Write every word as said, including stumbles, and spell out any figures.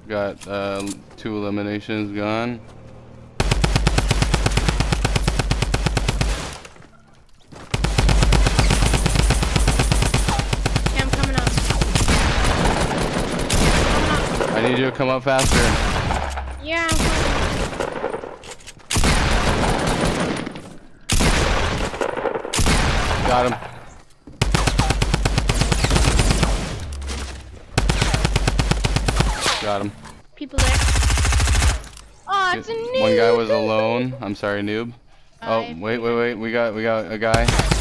Got uh, two eliminations gone. Okay, I'm coming up. Coming up. I need you to come up faster. Yeah, I'm coming. Got him. Got him. People there. Oh, it's a noob. One guy was alone. I'm sorry, noob. Oh, Bye. wait, wait, wait. We got, we got a guy.